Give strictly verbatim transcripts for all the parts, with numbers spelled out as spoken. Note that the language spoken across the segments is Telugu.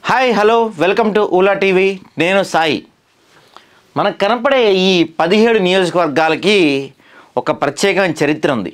హాయ్ హలో వెల్కమ్ టు ఊలా టీవీ. నేను సాయి. మనకు కనపడే ఈ పదిహేడు నియోజకవర్గాలకి ఒక ప్రత్యేకమైన చరిత్ర ఉంది.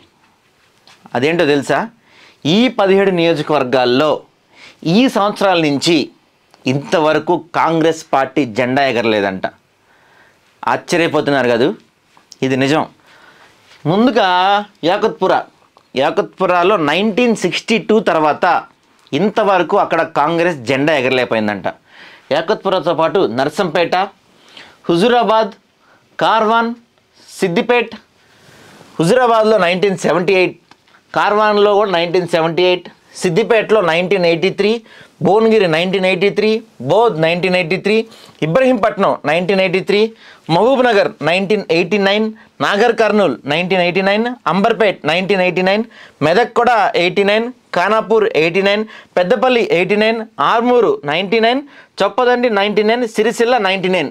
అదేంటో తెలుసా? ఈ పదిహేడు నియోజకవర్గాల్లో ఈ సంవత్సరాల నుంచి ఇంతవరకు కాంగ్రెస్ పార్టీ జెండా ఎగరలేదంట. ఆశ్చర్యపోతున్నారు కదా? ఇది నిజం. ముందుగా యాకుత్పుర యాకుత్పురాలో నైన్టీన్ సిక్స్టీ టూ తర్వాత ఇంతవరకు అక్కడ కాంగ్రెస్ జెండా ఎగరలేకపోయిందంట. యాకుత్పురతో పాటు నర్సంపేట, హుజూరాబాద్, కార్వాన్, సిద్దిపేట్. హుజూరాబాద్లో నైన్టీన్ సెవెంటీ ఎయిట్, కార్వాన్లో కూడా నైన్టీన్ సెవెంటీ ఎయిట్, సిద్దిపేటలో nineteen eighty three, Bhuvanagiri nineteen eighty three, Boath nineteen eighty three, Ibrahimpatnam nineteen eighty three, Mahabubnagar nineteen eighty nine, Nagarkurnool nineteen eighty nine, Amberpet nineteen eighty nine, Medak కూడా eighty nine, Khanapur eighty nine, Peddapalli eighty nine, Armoor ninety nine, Choppadandi ninety nine, Sircilla ninety nine.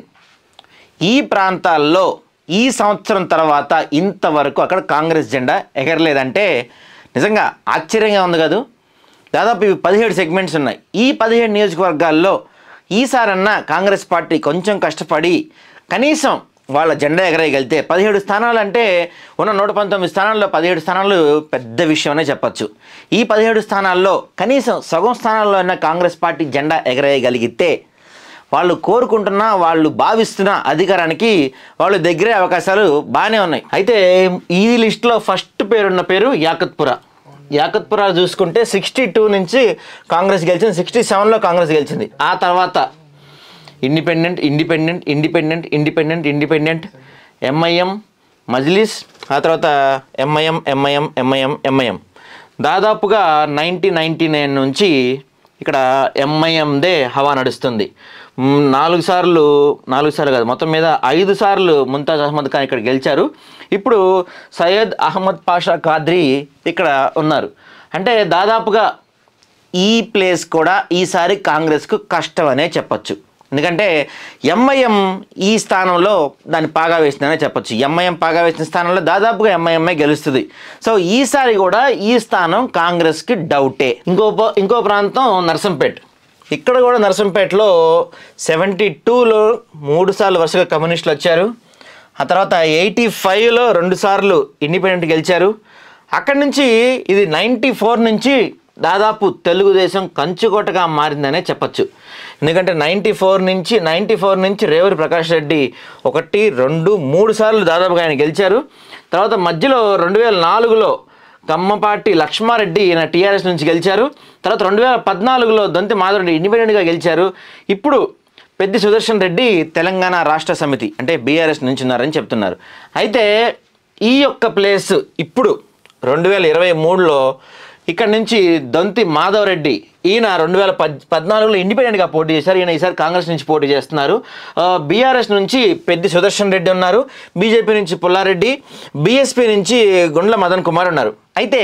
ఈ ప్రాంతాల్లో ఈ సంవత్సరం తర్వాత ఇంతవరకు అక్కడ కాంగ్రెస్ జెండా ఎగరలేదంటే నిజంగా ఆశ్చర్యంగా ఉంది కదా? దాదాపు ఇవి పదిహేడు సెగ్మెంట్స్ ఉన్నాయి. ఈ పదిహేడు నియోజకవర్గాల్లో ఈసారన్నా కాంగ్రెస్ పార్టీ కొంచెం కష్టపడి కనీసం వాళ్ళ జెండా ఎగరేయగలిగితే పదిహేడు స్థానాలు అంటే ఉన్న నూట పంతొమ్మిది స్థానాల్లో పదిహేడు స్థానాలు పెద్ద విషయమనే చెప్పచ్చు. ఈ పదిహేడు స్థానాల్లో కనీసం సగం స్థానాల్లో అయినా కాంగ్రెస్ పార్టీ జెండా ఎగరేయగలిగితే వాళ్ళు కోరుకుంటున్న, వాళ్ళు భావిస్తున్న అధికారానికి వాళ్ళు దగ్గరే అవకాశాలు బాగానే ఉన్నాయి. అయితే ఈ లిస్టులో ఫస్ట్ పేరున్న పేరు యాకుత్పుర. యాకుత్పుర చూసుకుంటే సిక్స్టీ టూ నుంచి కాంగ్రెస్ గెలిచింది, సిక్స్టీ సెవెన్లో కాంగ్రెస్ గెలిచింది. ఆ తర్వాత independent independent independent independent independent MIM, Majlis, ఆ తర్వాత ఎంఐఎం ఎంఐఎం ఎంఐఎం ఎంఐఎం. దాదాపుగా నైన్టీన్ నైంటీ నైన్ నుంచి ఇక్కడ ఎంఐఎందే హవా నడుస్తుంది. నాలుగు సార్లు నాలుగు సార్లు కాదు మొత్తం మీద ఐదు సార్లు ముంతాజ్ అహ్మద్ ఖాన్ ఇక్కడ గెలిచారు. ఇప్పుడు సయ్యద్ అహ్మద్ పాషా ఖాద్రీ ఇక్కడ ఉన్నారు. అంటే దాదాపుగా ఈ ప్లేస్ కూడా ఈసారి కాంగ్రెస్కు కష్టం అనే చెప్పచ్చు. ఎందుకంటే ఎంఐఎం ఈ స్థానంలో దాన్ని పాగా వేసిందనే చెప్పచ్చు. ఎంఐఎం పాగా వేసిన స్థానంలో దాదాపుగా ఎంఐఎంఏ గెలుస్తుంది. సో ఈసారి కూడా ఈ స్థానం కాంగ్రెస్కి డౌటే. ఇంకో ఇంకో ప్రాంతం నర్సంపేట్. ఇక్కడ కూడా నర్సంపేటలో సెవెంటీ టూలో మూడు సార్లు వరుసగా కమ్యూనిస్టులు వచ్చారు. ఆ తర్వాత ఎయిటీ ఫైవ్లో రెండు సార్లు ఇండిపెండెంట్ గెలిచారు. అక్కడి నుంచి ఇది నైంటీ ఫోర్ నుంచి దాదాపు తెలుగుదేశం కంచుకోటగా మారిందనే చెప్పచ్చు. ఎందుకంటే నైంటీ ఫోర్ నుంచి నైంటీ ఫోర్ నుంచి రేవూరి ప్రకాష్ రెడ్డి ఒకటి రెండు మూడు సార్లు దాదాపుగా ఆయన గెలిచారు. తర్వాత మధ్యలో రెండు వేల నాలుగులో కమ్మపాటి లక్ష్మారెడ్డి ఈయన టీఆర్ఎస్ నుంచి గెలిచారు. తర్వాత రెండు వేల పద్నాలుగులో దొంతి మాధవరెడ్డి ఇండిపెండెంట్గా గెలిచారు. ఇప్పుడు పెద్ది సుదర్శన్ రెడ్డి తెలంగాణ రాష్ట్ర సమితి అంటే బీఆర్ఎస్ నుంచి ఉన్నారని చెప్తున్నారు. అయితే ఈ యొక్క ప్లేస్ ఇప్పుడు రెండు వేల ఇరవై మూడులో ఇక్కడ నుంచి దొంతి మాధవరెడ్డి ఈయన రెండు వేల పద్ పద్నాలుగులో ఇండిపెండెంట్గా పోటీ చేశారు. ఈయన ఈసారి కాంగ్రెస్ నుంచి పోటీ చేస్తున్నారు. బీఆర్ఎస్ నుంచి పెద్ది సుదర్శన్ రెడ్డి ఉన్నారు, బీజేపీ నుంచి పుల్లారెడ్డి, బీఎస్పీ నుంచి గుండ్ల మదన్ కుమార్ ఉన్నారు. అయితే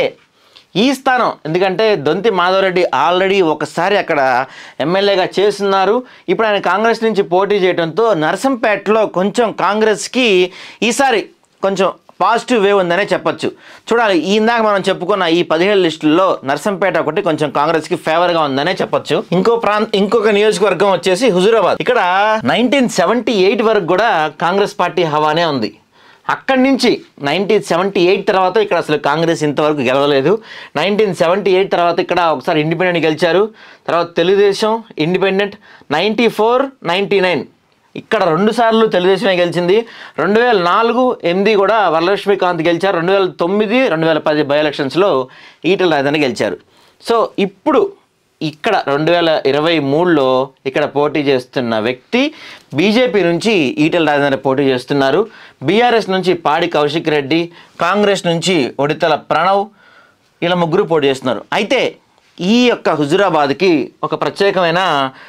ఈ స్థానం ఎందుకంటే దొంతి మాధవరెడ్డి ఆల్రెడీ ఒకసారి అక్కడ ఎమ్మెల్యేగా చేస్తున్నారు. ఇప్పుడు ఆయన కాంగ్రెస్ నుంచి పోటీ చేయడంతో నర్సంపేటలో కొంచెం కాంగ్రెస్కి ఈసారి కొంచెం పాజిటివ్ వేవ్ ఉందనే చెప్పచ్చు. చూడాలి. ఇందాక మనం చెప్పుకున్న ఈ పదిహేడు లిస్టుల్లో నర్సంపేట ఒకటి కొంచెం కాంగ్రెస్కి ఫేవర్గా ఉందనే చెప్పచ్చు. ఇంకో ప్రాంత ఇంకొక నియోజకవర్గం వచ్చేసి హుజూరాబాద్. ఇక్కడ నైన్టీన్ సెవెంటీ ఎయిట్ వరకు కూడా కాంగ్రెస్ పార్టీ హవానే ఉంది. అక్కడి నుంచి నైన్టీన్ సెవెంటీ ఎయిట్ తర్వాత ఇక్కడ అసలు కాంగ్రెస్ ఇంతవరకు గెలవలేదు. నైన్టీన్ సెవెంటీ ఎయిట్ తర్వాత ఇక్కడ ఒకసారి ఇండిపెండెంట్ గెలిచారు. తర్వాత Telugu Desam, independent, ninety four ninety nine ఇక్కడ రెండు సార్లు తెలుగుదేశమే గెలిచింది. రెండు వేల నాలుగు ఎనిమిది కూడా వరలక్ష్మీకాంత్ గెలిచారు. రెండు వేల తొమ్మిది రెండు వేల పది బై ఎలక్షన్స్లో ఈటెల రాజేందర్ గెలిచారు. సో ఇప్పుడు ఇక్కడ రెండు వేల ఇరవై మూడులో ఇక్కడ పోటీ చేస్తున్న వ్యక్తి బీజేపీ నుంచి ఈటెల రాజేందర్ పోటీ చేస్తున్నారు. బీఆర్ఎస్ నుంచి పాడి కౌశిక్ రెడ్డి, కాంగ్రెస్ నుంచి ఒడితల ప్రణవ్, ఇలా ముగ్గురు పోటీ చేస్తున్నారు. అయితే ఈ యొక్క హుజూరాబాద్కి ఒక ప్రత్యేకమైన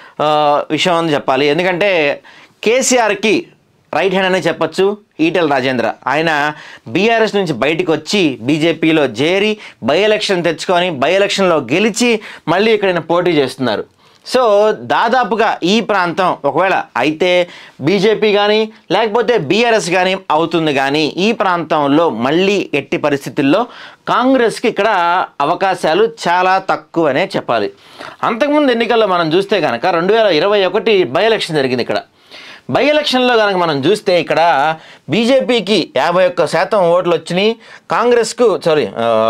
విషయం అని చెప్పాలి. ఎందుకంటే కేసీఆర్కి రైట్ హ్యాండ్ అనే చెప్పచ్చు ఈటెల రాజేంద్ర. ఆయన బీఆర్ఎస్ నుంచి బయటకు వచ్చి బీజేపీలో చేరి బై ఎలక్షన్ తెచ్చుకొని బై ఎలక్షన్లో గెలిచి మళ్ళీ ఇక్కడ పోటీ చేస్తున్నారు. సో దాదాపుగా ఈ ప్రాంతం ఒకవేళ అయితే బీజేపీ కానీ లేకపోతే బీఆర్ఎస్ కానీ అవుతుంది, కానీ ఈ ప్రాంతంలో మళ్ళీ ఎట్టి పరిస్థితుల్లో కాంగ్రెస్కి ఇక్కడ అవకాశాలు చాలా తక్కువనే చెప్పాలి. అంతకుముందు ఎన్నికల్లో మనం చూస్తే కనుక రెండు వేల ఇరవై ఒకటి బై ఎలక్షన్ జరిగింది. ఇక్కడ బై ఎలక్షన్లో కనుక మనం చూస్తే ఇక్కడ బీజేపీకి యాభై ఒక్క శాతం ఓట్లు వచ్చినాయి, కాంగ్రెస్కు సారీ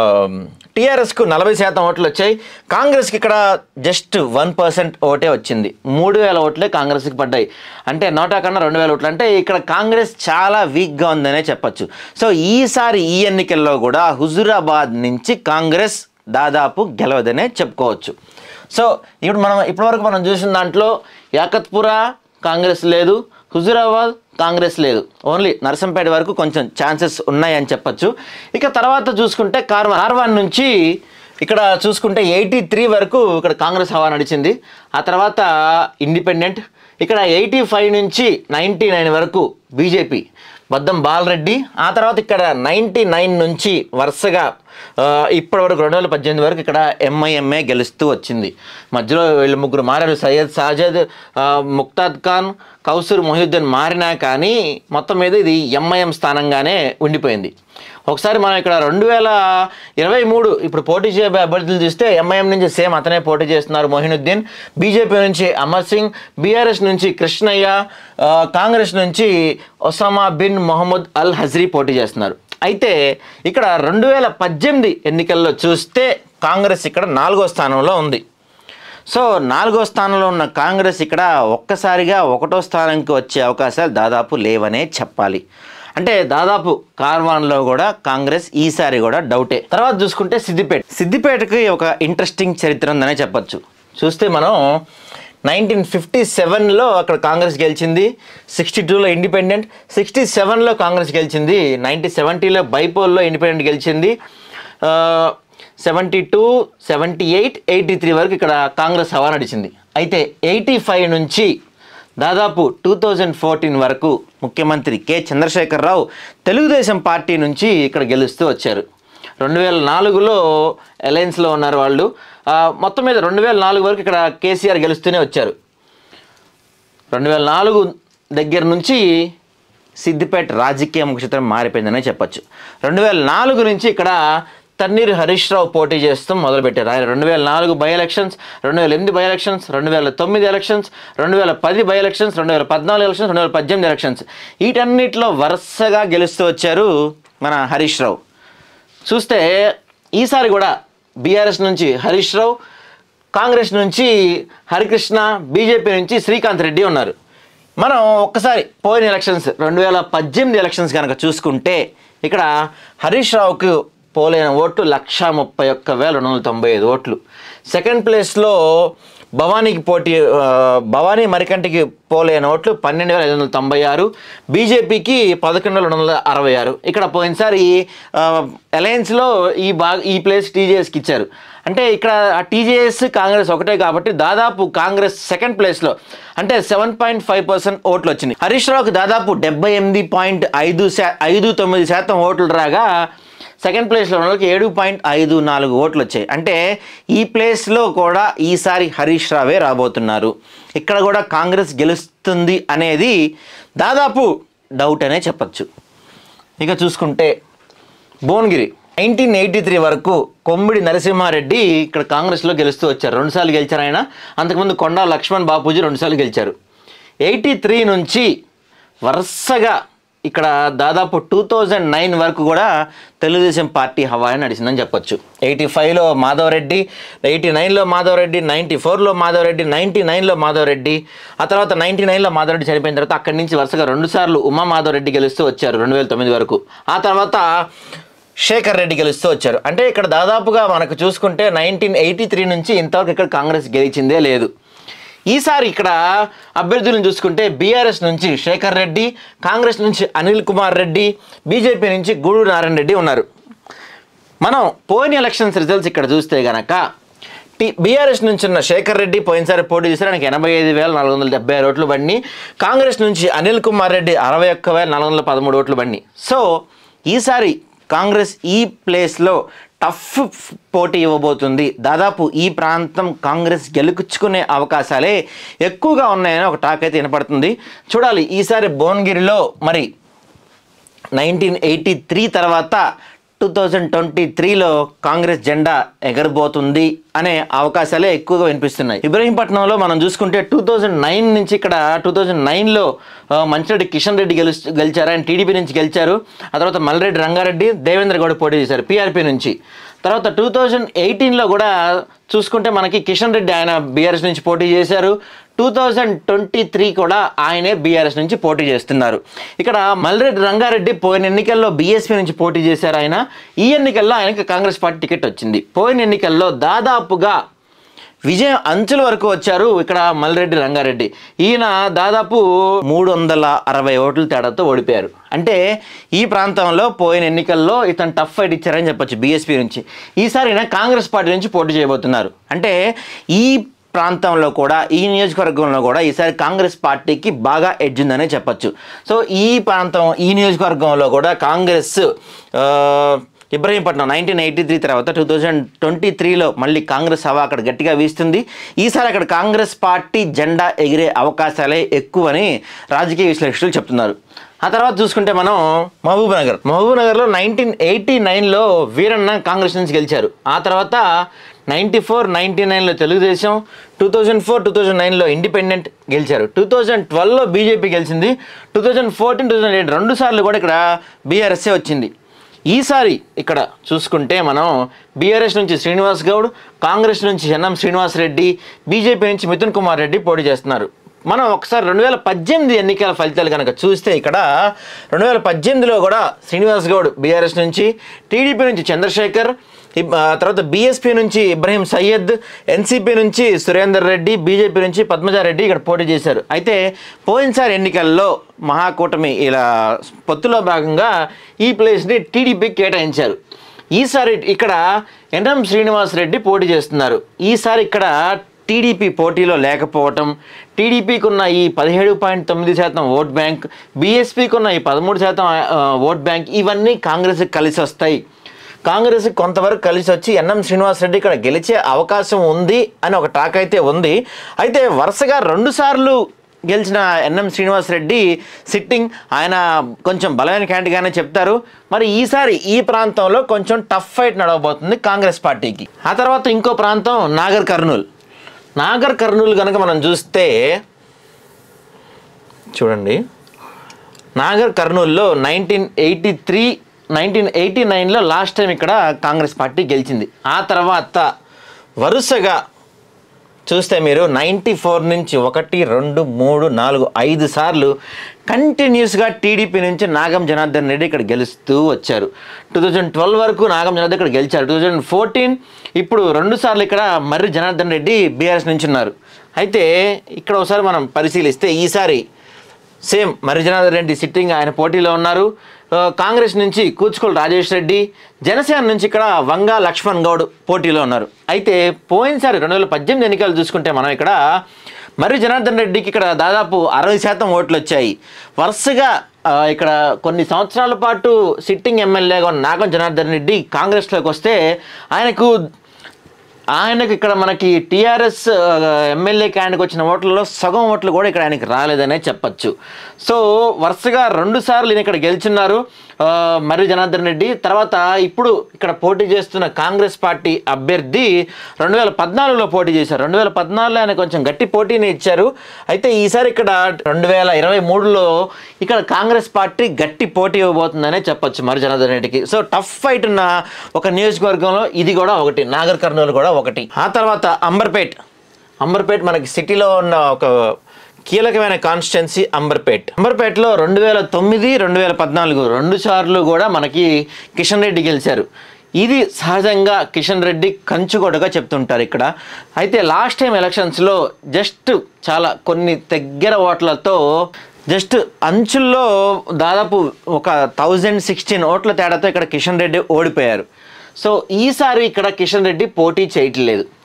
టీఆర్ఎస్కు నలభై శాతం ఓట్లు వచ్చాయి, కాంగ్రెస్కి ఇక్కడ జస్ట్ వన్ పర్సెంట్ ఓటే వచ్చింది. మూడు వేల ఓట్లే కాంగ్రెస్కి పడ్డాయి. అంటే నోటా కన్నా రెండు వేల ఓట్లు, అంటే ఇక్కడ కాంగ్రెస్ చాలా వీక్గా ఉందనే చెప్పచ్చు. సో ఈసారి ఈ ఎన్నికల్లో కూడా హుజూరాబాద్ నుంచి కాంగ్రెస్ దాదాపు గెలవదనే చెప్పుకోవచ్చు. సో ఇప్పుడు మనం ఇప్పటివరకు మనం చూసిన దాంట్లో యాకత్పురా కాంగ్రెస్ లేదు, హుజూరాబాద్ కాంగ్రెస్ లేదు, ఓన్లీ నర్సంపేట వరకు కొంచెం ఛాన్సెస్ ఉన్నాయని చెప్పచ్చు. ఇక తర్వాత చూసుకుంటే కార్వాన్ కార్వాన్ నుంచి ఇక్కడ చూసుకుంటే ఎయిటీ త్రీ వరకు ఇక్కడ కాంగ్రెస్ హవా నడిచింది. ఆ తర్వాత ఇండిపెండెంట్, ఇక్కడ ఎయిటీ ఫైవ్ నుంచి నైంటీ నైన్ వరకు బీజేపీ బద్దం బాలరెడ్డి, ఆ తర్వాత ఇక్కడ నైంటీ నైన్ నుంచి వరుసగా ఇప్పటి వరకు రెండు వేల పద్దెనిమిది వరకు ఇక్కడ ఎంఐఎంఏ గెలుస్తూ వచ్చింది. మధ్యలో వీళ్ళు ముగ్గురు మారారు, సయ్యద్ సాజద్, ముక్తాద్ ఖాన్, కౌసూర్ మొహియుద్దీన్ మారినా కానీ మొత్తం మీద ఇది ఎంఐఎం స్థానంగానే ఉండిపోయింది. ఒకసారి మనం ఇక్కడ రెండు వేల ఇరవై మూడు ఇప్పుడు పోటీ చేయబోయే అభ్యర్థులు చూస్తే ఎంఐఎం నుంచి సేమ్ అతనే పోటీ చేస్తున్నారు మొహినుద్దీన్, బీజేపీ నుంచి అమర్ సింగ్, బీఆర్ఎస్ నుంచి కృష్ణయ్య, కాంగ్రెస్ నుంచి ఒసామా బిన్ మొహమ్మద్ అల్ హజ్రీ పోటీ చేస్తున్నారు. అయితే ఇక్కడ రెండు వేల పద్దెనిమిది ఎన్నికల్లో చూస్తే కాంగ్రెస్ ఇక్కడ నాలుగో స్థానంలో ఉంది. సో నాలుగో స్థానంలో ఉన్న కాంగ్రెస్ ఇక్కడ ఒక్కసారిగా ఒకటో స్థానానికి వచ్చే అవకాశాలు దాదాపు లేవనే చెప్పాలి. అంటే దాదాపు కార్వాన్లో కూడా కాంగ్రెస్ ఈసారి కూడా డౌటే. తర్వాత చూసుకుంటే సిద్దిపేట సిద్దిపేటకి ఒక ఇంట్రెస్టింగ్ చరిత్ర ఉందనే చెప్పచ్చు. చూస్తే మనం నైన్టీన్ ఫిఫ్టీ సెవెన్లో అక్కడ కాంగ్రెస్ గెలిచింది, సిక్స్టీ టూలో ఇండిపెండెంట్, సిక్స్టీ సెవెన్లో కాంగ్రెస్ గెలిచింది, నైన్టీన్ సెవెంటీలో బైపోల్లో ఇండిపెండెంట్ గెలిచింది, seventy two seventy eight eighty three వరకు ఇక్కడ కాంగ్రెస్ హవా నడిచింది. అయితే ఎయిటీ ఫైవ్ నుంచి దాదాపు టూ థౌజండ్ ఫోర్టీన్ వరకు ముఖ్యమంత్రి కె చంద్రశేఖరరావు తెలుగుదేశం పార్టీ నుంచి ఇక్కడ గెలుస్తూ వచ్చారు. రెండు వేల నాలుగులో అలయన్స్లో ఉన్నారు వాళ్ళు. మొత్తం మీద రెండు వేల నాలుగు వరకు ఇక్కడ కేసీఆర్ గెలుస్తూనే వచ్చారు. రెండు వేల నాలుగు దగ్గర నుంచి సిద్దిపేట రాజకీయ ముఖచిత్రం మారిపోయిందనే చెప్పచ్చు. రెండు వేల నాలుగు నుంచి ఇక్కడ తన్నీరు హరీష్ రావు పోటీ చేస్తూ మొదలుపెట్టారు. ఆయన రెండు వేల నాలుగు బై ఎలక్షన్స్, రెండు వేల ఎనిమిది బై ఎలక్షన్స్, రెండు వేల తొమ్మిది ఎలక్షన్స్, రెండు వేల పది బై ఎలక్షన్స్, రెండు వేల పద్నాలుగు ఎలక్షన్స్, రెండు వేల పద్దెనిమిది ఎలక్షన్స్, వీటన్నిటిలో వరుసగా గెలుస్తూ వచ్చారు మన హరీష్ రావు. చూస్తే ఈసారి కూడా బీఆర్ఎస్ నుంచి హరీష్ రావు, కాంగ్రెస్ నుంచి హరికృష్ణ, బీజేపీ నుంచి శ్రీకాంత్ రెడ్డి ఉన్నారు. మనం ఒక్కసారి పోయిన ఎలక్షన్స్ రెండు వేల పద్దెనిమిది ఎలక్షన్స్ కనుక చూసుకుంటే ఇక్కడ హరీష్ రావుకు పోలైన ఓట్లు లక్ష ముప్పై ఒక్క వేల రెండు వందల తొంభై ఐదు ఓట్లు. సెకండ్ ప్లేస్లో భవానీకి పోటీ భవానీ మరికంటికి పోలైన ఓట్లు పన్నెండు వేల ఐదు వందల తొంభై ఆరు, బీజేపీకి పదకొండు వేల రెండు వందల అరవై ఆరు. ఇక్కడ పోయినసారి అలయన్స్లో ఈ బాగా ఈ ప్లేస్ టీజేఎస్కి ఇచ్చారు. అంటే ఇక్కడ టీజేఎస్ కాంగ్రెస్ ఒకటే కాబట్టి దాదాపు కాంగ్రెస్ సెకండ్ ప్లేస్లో అంటే సెవెన్ పాయింట్ ఫైవ్ పర్సెంట్ ఓట్లు వచ్చినాయి. హరీష్ రావుకి దాదాపు డెబ్బై ఎనిమిది పాయింట్ ఐదు శా ఐదు తొమ్మిది శాతం ఓట్లు రాగా సెకండ్ ప్లేస్లో ఉన్న వాళ్ళకి ఏడు పాయింట్ ఐదు నాలుగు ఓట్లు వచ్చాయి. అంటే ఈ ప్లేస్లో కూడా ఈసారి హరీష్ రావే రాబోతున్నారు. ఇక్కడ కూడా కాంగ్రెస్ గెలుస్తుంది అనేది దాదాపు డౌట్ అనే చెప్పచ్చు. ఇక చూసుకుంటే భువనగిరి నైన్టీన్ ఎయిటీ త్రీ వరకు కొమ్మిడి నరసింహారెడ్డి ఇక్కడ కాంగ్రెస్లో గెలుస్తూ వచ్చారు. రెండుసార్లు గెలిచారు ఆయన. అంతకుముందు కొండా లక్ష్మణ్ బాపూజీ రెండుసార్లు గెలిచారు. ఎయిటీ త్రీ నుంచి వరుసగా ఇక్కడ దాదాపు టూ థౌజండ్ నైన్ వరకు కూడా తెలుగుదేశం పార్టీ హవా నడిచిందని చెప్పొచ్చు. ఎయిటీ ఫైవ్లో మాధవరెడ్డి, ఎయిటీ నైన్లో మాధవరెడ్డి, నైంటీ ఫోర్లో మాధవరెడ్డి, నైంటీ నైన్లో మాధవరెడ్డి, ఆ తర్వాత నైంటీ నైన్లో మాధవరెడ్డి చనిపోయిన తర్వాత అక్కడి నుంచి వరుసగా రెండుసార్లు ఉమా మాధవరెడ్డి గెలుస్తూ వచ్చారు రెండు వేల తొమ్మిది వరకు. ఆ తర్వాత శేఖర్ రెడ్డి గెలుస్తూ వచ్చారు. అంటే ఇక్కడ దాదాపుగా మనకు చూసుకుంటే నైన్టీన్ ఎయిటీ త్రీ నుంచి ఇంతవరకు ఇక్కడ కాంగ్రెస్ గెలిచిందే లేదు. ఈసారి ఇక్కడ అభ్యర్థులను చూసుకుంటే బీఆర్ఎస్ నుంచి శేఖర్ రెడ్డి, కాంగ్రెస్ నుంచి అనిల్ కుమార్ రెడ్డి, బీజేపీ నుంచి గూడూరు నారాయణ రెడ్డి ఉన్నారు. మనం పోయిన ఎలక్షన్స్ రిజల్ట్స్ ఇక్కడ చూస్తే కనుక టీ బీఆర్ఎస్ నుంచి ఉన్న శేఖర్ రెడ్డి పోయినసారి పోటీ చేశారు. ఆయనకి ఎనభై ఐదు వేల నాలుగు వందల డెబ్బై ఆరు ఓట్లు పడినాయి. కాంగ్రెస్ నుంచి అనిల్ కుమార్ రెడ్డి అరవై ఒక్క వేల నాలుగు వందల పదమూడు ఓట్లు పడినాయి. సో ఈసారి కాంగ్రెస్ ఈ ప్లేస్లో టఫ్ పోటీ ఇవ్వబోతుంది. దాదాపు ఈ ప్రాంతం కాంగ్రెస్ గెలుచుకునే అవకాశాలే ఎక్కువగా ఉన్నాయని ఒక టాక్ అయితే వినపడుతుంది. చూడాలి ఈసారి భువనగిరిలో మరి నైన్టీన్ ఎయిటీ త్రీ తర్వాత టూ థౌజండ్ ట్వంటీ త్రీలో కాంగ్రెస్ జెండా ఎగరబోతుంది అనే అవకాశాలే ఎక్కువగా వినిపిస్తున్నాయి. ఇబ్రహీంపట్నంలో మనం చూసుకుంటే టూ థౌజండ్ నైన్ నుంచి ఇక్కడ టూ థౌజండ్ నైన్లో మంచిరెడ్డి కిషన్ రెడ్డి గెలు గెలిచారు ఆయన టీడీపీ నుంచి గెలిచారు. ఆ తర్వాత మల్రెడ్డి రంగారెడ్డి, దేవేంద్ర గౌడ్ పోటీ చేశారు పీఆర్పీ నుంచి. తర్వాత టూ థౌజండ్ ఎయిటీన్లో కూడా చూసుకుంటే మనకి కిషన్ రెడ్డి ఆయన బీఆర్ఎస్ నుంచి పోటీ చేశారు. టూ థౌజండ్ ట్వంటీ త్రీ కూడా ఆయనే బీఆర్ఎస్ నుంచి పోటీ చేస్తున్నారు. ఇక్కడ మల్రెడ్డి రంగారెడ్డి పోయిన ఎన్నికల్లో బీఎస్పీ నుంచి పోటీ చేశారు ఆయన. ఈ ఎన్నికల్లో ఆయనకి కాంగ్రెస్ పార్టీ టికెట్ వచ్చింది. పోయిన ఎన్నికల్లో దాదాపుగా విజయం అంచుల వరకు వచ్చారు ఇక్కడ మల్రెడ్డి రంగారెడ్డి. ఈయన దాదాపు మూడు వందల అరవై ఓట్ల తేడాతో ఓడిపోయారు. అంటే ఈ ప్రాంతంలో పోయిన ఎన్నికల్లో ఇతను టఫ్ ఫైట్ ఇచ్చారని చెప్పొచ్చు బీఎస్పీ నుంచి. ఈసారి ఈయన కాంగ్రెస్ పార్టీ నుంచి పోటీ చేయబోతున్నారు. అంటే ఈ ప్రాంతంలో కూడా ఈ నియోజకవర్గంలో కూడా ఈసారి కాంగ్రెస్ పార్టీకి బాగా ఎడ్జ్ ఉందనే చెప్పచ్చు. సో ఈ ప్రాంతం ఈ నియోజకవర్గంలో కూడా Congress Ibrahimpatnam nineteen eighty three తర్వాత టూ థౌజండ్ ట్వంటీ త్రీలో మళ్ళీ కాంగ్రెస్ హవా అక్కడ గట్టిగా వీస్తుంది. ఈసారి అక్కడ కాంగ్రెస్ పార్టీ జెండా ఎగిరే అవకాశాలే ఎక్కువని రాజకీయ విశ్లేషకులు చెప్తున్నారు. ఆ తర్వాత చూసుకుంటే మనం మహబూబ్ నగర్ మహబూబ్ నగర్లో నైన్టీన్ ఎయిటీ నైన్లో వీరన్న కాంగ్రెస్ నుంచి గెలిచారు. ఆ తర్వాత నైంటీ ఫోర్ నైంటీ నైన్లో Telugu Desam, two thousand four two thousand నైన్లో ఇండిపెండెంట్ గెలిచారు. టూ థౌజండ్ ట్వెల్వ్లో బీజేపీ గెలిచింది. Two thousand fourteen two thousand eight రెండు సార్లు కూడా ఇక్కడ బీఆర్ఎస్ఏ వచ్చింది. ఈసారి ఇక్కడ చూసుకుంటే మనం బీఆర్ఎస్ నుంచి శ్రీనివాస్ గౌడ్, కాంగ్రెస్ నుంచి ఎన్ఎం శ్రీనివాస్ రెడ్డి, బీజేపీ నుంచి మిథున్ కుమార్ రెడ్డి పోటీ చేస్తున్నారు. మనం ఒకసారి రెండు వేల పద్దెనిమిది ఎన్నికల ఫలితాలు కనుక చూస్తే ఇక్కడ రెండు వేల పద్దెనిమిదిలో కూడా శ్రీనివాస్ గౌడ్ బీఆర్ఎస్ నుంచి, టీడీపీ నుంచి చంద్రశేఖర్, తర్వాత బీఎస్పీ నుంచి ఇబ్రహీం సయ్యద్, ఎన్సీపీ నుంచి సురేందర్ రెడ్డి, బీజేపీ నుంచి పద్మజారెడ్డి ఇక్కడ పోటీ చేశారు. అయితే పోయినసారి ఎన్నికల్లో మహాకూటమి ఇలా పొత్తులో భాగంగా ఈ ప్లేస్ని టీడీపీకి కేటాయించారు. ఈసారి ఇక్కడ ఎన్ఎం శ్రీనివాస్ రెడ్డి పోటీ చేస్తున్నారు. ఈసారి ఇక్కడ టీడీపీ పోటీలో లేకపోవటం, టీడీపీకి ఉన్న ఈ పదిహేడు పాయింట్ తొమ్మిది శాతం ఓట్ బ్యాంక్, బీఎస్పీకి ఉన్న ఈ పదమూడు శాతం ఓట్ బ్యాంక్ ఇవన్నీ కాంగ్రెస్కి కలిసి వస్తాయి. కాంగ్రెస్కి కొంతవరకు కలిసి వచ్చి ఎన్ఎం శ్రీనివాస్ రెడ్డి ఇక్కడ గెలిచే అవకాశం ఉంది అని ఒక టాక్ అయితే ఉంది. అయితే వరుసగా రెండుసార్లు గెలిచిన ఎన్ఎం శ్రీనివాస్ రెడ్డి సిట్టింగ్ ఆయన కొంచెం బలమైన క్యాండిడేట్గానే చెప్తారు. మరి ఈసారి ఈ ప్రాంతంలో కొంచెం టఫ్ ఫైట్ నడవబోతుంది కాంగ్రెస్ పార్టీకి. ఆ తర్వాత ఇంకో ప్రాంతం నాగర్ కర్నూల్. నాగర్ కర్నూల్ కనుక మనం చూస్తే చూడండి, నాగర్ కర్నూల్లో nineteen eighty three nineteen eighty నైన్లో లాస్ట్ టైం ఇక్కడ కాంగ్రెస్ పార్టీ గెలిచింది. ఆ తర్వాత వరుసగా చూస్తే మీరు నైంటీ ఫోర్ నుంచి ఒకటి రెండు మూడు నాలుగు ఐదు సార్లు కంటిన్యూస్గా టీడీపీ నుంచి నాగం జనార్దన్ రెడ్డి ఇక్కడ గెలుస్తూ వచ్చారు. టూ థౌజండ్ ట్వెల్వ్ వరకు నాగం జనార్దన్ ఇక్కడ గెలిచారు. టూ థౌజండ్ ఫోర్టీన్ ఇప్పుడు రెండు సార్లు ఇక్కడ మర్రి జనార్దన్ రెడ్డి బీఆర్ఎస్ నుంచి ఉన్నారు. అయితే ఇక్కడ ఒకసారి మనం పరిశీలిస్తే ఈసారి సేమ్ మర్రి జనార్దన్ రెడ్డి సిట్టింగ్ ఆయన పోటీలో ఉన్నారు. కాంగ్రెస్ నుంచి కూచుకోలు రాజేష్ రెడ్డి, జనసేన నుంచి ఇక్కడ వంగా లక్ష్మణ్ గౌడ్ పోటీలో ఉన్నారు. అయితే పోయినసారి రెండు వేల పద్దెనిమిది ఎన్నికలు చూసుకుంటే మనం ఇక్కడ మర్రి జనార్దన్ రెడ్డికి ఇక్కడ దాదాపు అరవై శాతం ఓట్లు వచ్చాయి. వరుసగా ఇక్కడ కొన్ని సంవత్సరాల పాటు సిట్టింగ్ ఎమ్మెల్యేగా ఉన్న నాగం జనార్దన్ రెడ్డి కాంగ్రెస్లోకి వస్తే ఆయనకు ఆయనకు ఇక్కడ మనకి టీఆర్ఎస్ ఎమ్మెల్యే క్యాండిడేట్కి వచ్చిన ఓట్లలో సగం ఓట్లు కూడా ఇక్కడ ఆయనకి రాలేదనే చెప్పచ్చు. సో వరుసగా రెండు సార్లు ఈయన ఇక్కడ గెలిచున్నారు మర్రి జనార్దన్ రెడ్డి. తర్వాత ఇప్పుడు ఇక్కడ పోటీ చేస్తున్న కాంగ్రెస్ పార్టీ అభ్యర్థి రెండు వేల పద్నాలుగులో పోటీ చేశారు. రెండు వేల పద్నాలుగులో ఆయన కొంచెం గట్టి పోటీని ఇచ్చారు. అయితే ఈసారి ఇక్కడ రెండు వేల ఇరవై మూడులో ఇక్కడ కాంగ్రెస్ పార్టీ గట్టి పోటీ ఇవ్వబోతుందనే చెప్పచ్చు మర్రి జనార్దన్ రెడ్డికి. సో టఫ్ ఫైట్ ఉన్న ఒక నియోజకవర్గంలో ఇది కూడా ఒకటి, నాగర్ కర్నూలు కూడా ఒకటి. ఆ తర్వాత అంబర్పేట్ అంబర్పేట్ మనకి సిటీలో ఉన్న ఒక కీలకమైన కాన్స్టిట్యున్సీ అంబర్పేట్. అంబర్పేటలో రెండు వేల తొమ్మిది రెండు వేల పద్నాలుగు రెండు సార్లు కూడా మనకి కిషన్ రెడ్డి గెలిచారు. ఇది సహజంగా కిషన్ రెడ్డి కంచుకోటగా చెప్తుంటారు ఇక్కడ. అయితే లాస్ట్ టైం ఎలక్షన్స్లో జస్ట్ చాలా కొన్ని దగ్గర ఓట్లతో జస్ట్ అంచుల్లో దాదాపు ఒక థౌజండ్ సిక్స్టీన్ ఓట్ల తేడాతో ఇక్కడ కిషన్ రెడ్డి ఓడిపోయారు. సో ఈసారి ఇక్కడ కిషన్ రెడ్డి పోటీ చేయట్లేదు.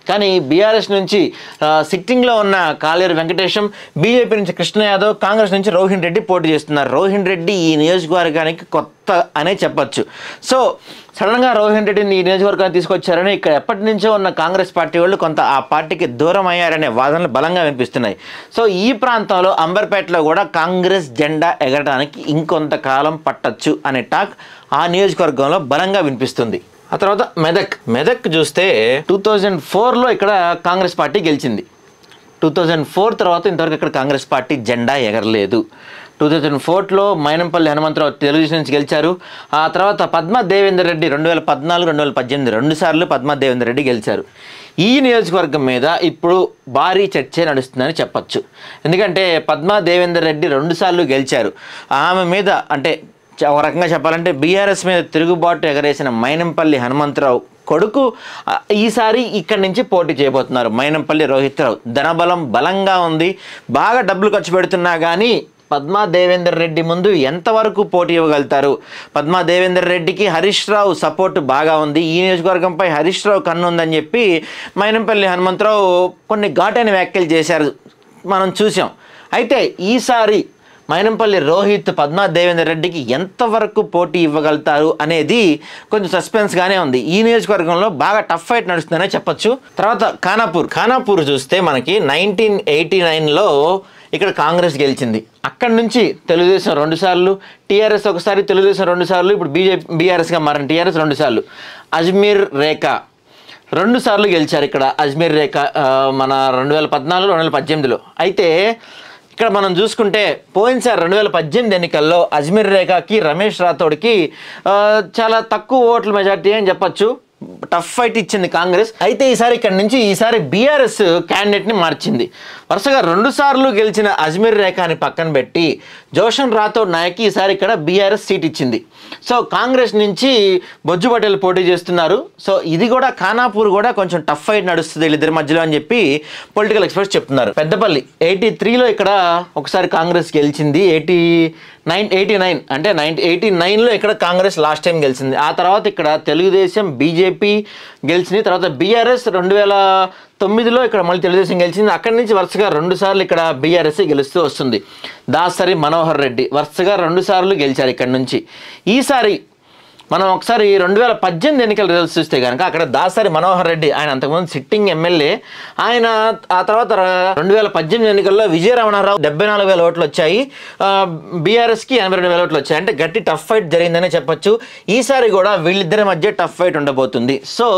కానీ బీఆర్ఎస్ నుంచి సిట్టింగ్లో ఉన్న కాలేరు వెంకటేశం, బీజేపీ నుంచి కృష్ణ యాదవ్, కాంగ్రెస్ నుంచి రోహిన్ రెడ్డి పోటీ చేస్తున్నారు. రోహిన్ రెడ్డి ఈ నియోజకవర్గానికి కొత్త అనే చెప్పచ్చు. సో సడన్గా రోహిన్ రెడ్డిని ఈ నియోజకవర్గాన్ని తీసుకొచ్చారని ఇక్కడ ఎప్పటి నుంచో ఉన్న కాంగ్రెస్ పార్టీ వాళ్ళు కొంత ఆ పార్టీకి దూరం అయ్యారనే వాదనలు బలంగా వినిపిస్తున్నాయి. సో ఈ ప్రాంతంలో అంబర్పేటలో కూడా కాంగ్రెస్ జెండా ఎగరడానికి ఇంకొంతకాలం పట్టచ్చు అనే టాక్ ఆ నియోజకవర్గంలో బలంగా వినిపిస్తుంది. ఆ తర్వాత మెదక్ మెదక్ చూస్తే టూ థౌజండ్ ఫోర్లో ఇక్కడ కాంగ్రెస్ పార్టీ గెలిచింది. టూ థౌజండ్ ఫోర్ తర్వాత ఇంతవరకు ఇక్కడ కాంగ్రెస్ పార్టీ జెండా ఎగరలేదు. టూ థౌజండ్ ఫోర్లో మైనంపల్లి హనుమంతరావు తెలుగుదేశం నుంచి గెలిచారు. ఆ తర్వాత పద్మా దేవేందర్ రెడ్డి రెండు వేల పద్నాలుగు రెండు వేల పద్దెనిమిది రెండు సార్లు పద్మా దేవేందర్ రెడ్డి గెలిచారు. ఈ నియోజకవర్గం మీద ఇప్పుడు భారీ చర్చ నడుస్తుందని చెప్పచ్చు. ఎందుకంటే పద్మా దేవేందర్ రెడ్డి రెండుసార్లు గెలిచారు. ఆమె మీద అంటే ఒక రకంగా చెప్పాలంటే బీఆర్ఎస్ మీద తిరుగుబాటు ఎగరేసిన మైనంపల్లి హనుమంతరావు కొడుకు ఈసారి ఇక్కడి నుంచి పోటీ చేయబోతున్నారు. మైనంపల్లి రోహిత్ రావు ధనబలం బలంగా ఉంది. బాగా డబ్బులు ఖర్చు పెడుతున్నా కానీ పద్మా దేవేందర్ రెడ్డి ముందు ఎంతవరకు పోటీ ఇవ్వగలుగుతారు? పద్మా దేవేందర్ రెడ్డికి హరీష్ రావు సపోర్ట్ బాగా ఉంది. ఈ నియోజకవర్గంపై హరీష్ రావు కన్ను ఉందని చెప్పి మైనంపల్లి హనుమంతరావు కొన్ని ఘాటైన వ్యాఖ్యలు చేశారు, మనం చూసాం. అయితే ఈసారి మైనంపల్లి రోహిత్ పద్మా దేవేందర్ రెడ్డికి ఎంతవరకు పోటీ ఇవ్వగలుగుతారు అనేది కొంచెం సస్పెన్స్గానే ఉంది. ఈ నియోజకవర్గంలో బాగా టఫ్ ఫైట్ నడుస్తుందనే చెప్పొచ్చు. తర్వాత ఖానాపూర్ ఖానాపూర్ చూస్తే మనకి నైన్టీన్ ఎయిటీ నైన్లో ఇక్కడ కాంగ్రెస్ గెలిచింది. అక్కడి నుంచి తెలుగుదేశం రెండు సార్లు, టీఆర్ఎస్ ఒకసారి, తెలుగుదేశం రెండు సార్లు, ఇప్పుడు బీజేపీ బీఆర్ఎస్గా మారిన టీఆర్ఎస్ రెండు సార్లు. అజ్మీర్ రేఖా రెండు సార్లు గెలిచారు ఇక్కడ. అజ్మీర్ రేఖా మన రెండు వేల పద్నాలుగు రెండు వేల పద్దెనిమిదిలో. అయితే ఇక్కడ మనం చూసుకుంటే పోయినసారి రెండు వేల పద్దెనిమిది ఎన్నికల్లో అజ్మీర్ రేఖాకి రమేష్ రాథోడ్కి చాలా తక్కువ ఓట్ల మెజార్టీ అని చెప్పచ్చు. టఫ్ ఫైట్ ఇచ్చింది కాంగ్రెస్. అయితే ఈసారి ఇక్కడ నుంచి ఈసారి బీఆర్ఎస్ క్యాండిడేట్ని మార్చింది. వరుసగా రెండు సార్లు గెలిచిన అజ్మీర్ రేఖాని పక్కన పెట్టి జోషన్ రాథోడ్ నాయక్కి ఈసారి ఇక్కడ బీఆర్ఎస్ సీట్ ఇచ్చింది. సో కాంగ్రెస్ నుంచి బొజ్జు పటేల్ పోటీ చేస్తున్నారు. సో ఇది కూడా ఖానాపూర్ కూడా కొంచెం టఫ్ ఫైట్ నడుస్తుంది వీళ్ళిద్దరి మధ్యలో అని చెప్పి పొలిటికల్ ఎక్స్పర్ట్స్ చెప్తున్నారు. పెద్దపల్లి ఎయిటీ త్రీలో ఇక్కడ ఒకసారి కాంగ్రెస్ గెలిచింది. ఎయిటీ నైన్ ఎయిటీ నైన్ అంటే నైన్టీ ఎయిటీ నైన్లో ఇక్కడ కాంగ్రెస్ లాస్ట్ టైం గెలిచింది. ఆ తర్వాత ఇక్కడ తెలుగుదేశం, బీజేపీ గెలిచింది. తర్వాత బీఆర్ఎస్ రెండు వేల తొమ్మిదిలో ఇక్కడ మళ్ళీ తెలుగుదేశం గెలిచింది. అక్కడి నుంచి వరుసగా రెండు సార్లు ఇక్కడ బీఆర్ఎస్ గెలుస్తూ వస్తుంది. దాసరి మనోహర్ రెడ్డి వరుసగా రెండు సార్లు గెలిచారు ఇక్కడ నుంచి. ఈసారి మనం ఒకసారి రెండు వేల పద్దెనిమిది ఎన్నికల రిజల్ట్స్ చూస్తే కనుక అక్కడ దాసరి మనోహర్ రెడ్డి, ఆయన అంతకుముందు సిట్టింగ్ ఎమ్మెల్యే, ఆయన ఆ తర్వాత రెండు వేల పద్దెనిమిది ఎన్నికల్లో విజయరమణారావు డెబ్బై నాలుగు వేల ఓట్లు వచ్చాయి, బీఆర్ఎస్కి ఎనభై రెండు వేల ఓట్లు వచ్చాయి. అంటే గట్టి టఫ్ ఫైట్ జరిగిందనే చెప్పొచ్చు. ఈసారి కూడా వీళ్ళిద్దరి మధ్య టఫ్ ఫైట్ ఉండబోతుంది. సో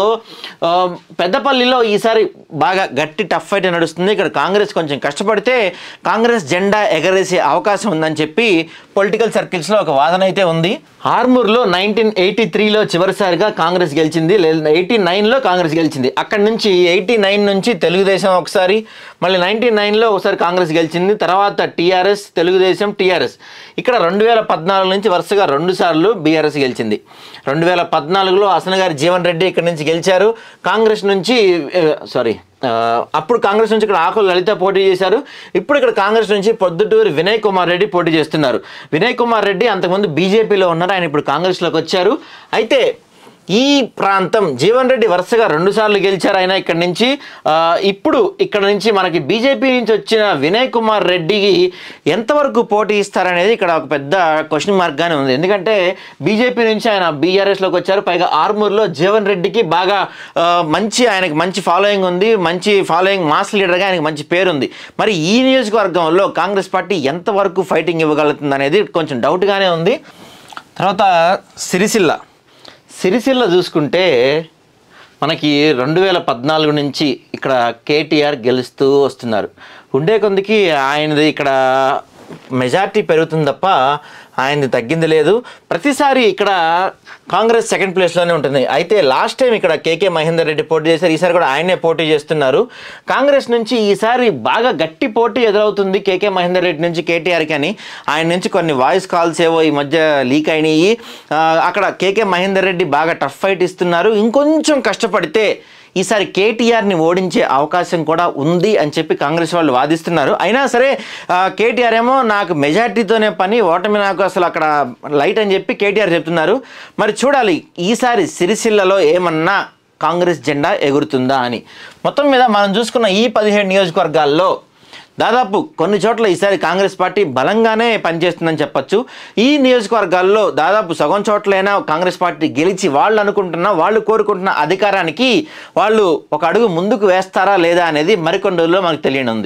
పెద్దపల్లిలో ఈసారి బాగా గట్టి టఫ్ ఫైట్ నడుస్తుంది. ఇక్కడ కాంగ్రెస్ కొంచెం కష్టపడితే కాంగ్రెస్ జెండా ఎగరేసే అవకాశం ఉందని చెప్పి పొలిటికల్ సర్కిల్స్లో ఒక వాదన అయితే ఉంది. ఆర్మూర్లో నైన్టీన్ ఎయిటీ త్రీలో చివరిసారిగా కాంగ్రెస్ గెలిచింది. ఎయిటీ నైన్లో కాంగ్రెస్ గెలిచింది. అక్కడి నుంచి ఎయిటీ నైన్ నుంచి తెలుగుదేశం ఒకసారి, మళ్ళీ నైన్టీ నైన్లో ఒకసారి కాంగ్రెస్ గెలిచింది. తర్వాత టీఆర్ఎస్, తెలుగుదేశం, టీఆర్ఎస్. ఇక్కడ రెండు వేల పద్నాలుగు నుంచి వరుసగా రెండు సార్లు బీఆర్ఎస్ గెలిచింది. రెండు వేల పద్నాలుగులో అసనగారి జీవన్ రెడ్డి ఇక్కడ నుంచి గెలిచారు. కాంగ్రెస్ నుంచి సారీ అప్పుడు కాంగ్రెస్ నుంచి ఇక్కడ ఆకుల లలిత పోటీ చేశారు. ఇప్పుడు ఇక్కడ కాంగ్రెస్ నుంచి పొద్దుటూరి వినయ్ కుమార్ రెడ్డి పోటీ చేస్తున్నారు. వినయ్ కుమార్ రెడ్డి అంతకుముందు బీజేపీలో ఉన్నారు, ఆయన ఇప్పుడు కాంగ్రెస్లోకి వచ్చారు. అయితే ఈ ప్రాంతం జీవన్ రెడ్డి వరుసగా రెండు సార్లు గెలిచారు ఆయన ఇక్కడి నుంచి. ఇప్పుడు ఇక్కడ నుంచి మనకి బీజేపీ నుంచి వచ్చిన వినయ్ కుమార్ రెడ్డికి ఎంతవరకు పోటీ ఇస్తారనేది ఇక్కడ ఒక పెద్ద క్వశ్చన్ మార్క్గానే ఉంది. ఎందుకంటే బీజేపీ నుంచి ఆయన బీఆర్ఎస్లోకి వచ్చారు. పైగా ఆర్మూర్లో జీవన్ రెడ్డికి బాగా మంచి ఆయనకి మంచి ఫాలోయింగ్ ఉంది, మంచి ఫాలోయింగ్ మాస్ లీడర్గా ఆయనకి మంచి పేరుంది. మరి ఈ నియోజకవర్గంలో కాంగ్రెస్ పార్టీ ఎంతవరకు ఫైటింగ్ ఇవ్వగలుగుతుంది అనేది కొంచెం డౌట్గానే ఉంది. తర్వాత సిరిసిల్ల సిరిసిల్ల చూసుకుంటే మనకి రెండు వేల పద్నాలుగు నుంచి ఇక్కడ కేటీఆర్ గెలుస్తూ వస్తున్నారు. ఉండే కొందికి ఆయనది ఇక్కడ మెజార్టీ పెరుగుతుంది తప్ప ఆయనది తగ్గింది లేదు. ప్రతిసారి ఇక్కడ కాంగ్రెస్ సెకండ్ ప్లేస్లోనే ఉంటుంది. అయితే లాస్ట్ టైం ఇక్కడ కేకే మహేందర్ రెడ్డి పోటీ చేశారు, ఈసారి కూడా ఆయనే పోటీ చేస్తున్నారు. కాంగ్రెస్ నుంచి ఈసారి బాగా గట్టి పోటీ ఎదురవుతుంది కేకే మహేందర్ రెడ్డి నుంచి కేటీఆర్కి అని. ఆయన నుంచి కొన్ని వాయిస్ కాల్స్ ఏవో ఈ మధ్య లీక్ అయినాయి. అక్కడ కేకే మహేందర్ రెడ్డి బాగా టఫ్ ఫైట్ ఇస్తున్నారు. ఇంకొంచెం కష్టపడితే ఈసారి కేటీఆర్ని ఓడించే అవకాశం కూడా ఉంది అని చెప్పి కాంగ్రెస్ వాళ్ళు వాదిస్తున్నారు. అయినా సరే కేటీఆర్ ఏమో నాకు మెజార్టీతోనే పని, ఓటమి నాకు అసలు అక్కడ లైట్ అని చెప్పి కేటీఆర్ చెప్తున్నారు. మరి చూడాలి ఈసారి సిరిసిల్లలో ఏమన్నా కాంగ్రెస్ జెండా ఎగురుతుందా అని. మొత్తం మీద మనం చూసుకున్న ఈ పదిహేడు నియోజకవర్గాల్లో దాదాపు కొన్ని చోట్ల ఈసారి కాంగ్రెస్ పార్టీ బలంగానే పనిచేస్తుందని చెప్పొచ్చు. ఈ నియోజకవర్గాల్లో దాదాపు సగం చోట్లైనా కాంగ్రెస్ పార్టీ గెలిచి వాళ్ళు అనుకుంటున్న వాళ్ళు కోరుకుంటున్న అధికారానికి వాళ్ళు ఒక అడుగు ముందుకు వేస్తారా లేదా అనేది మరికొన్ని రోజుల్లో మనకు తెలియనుంది.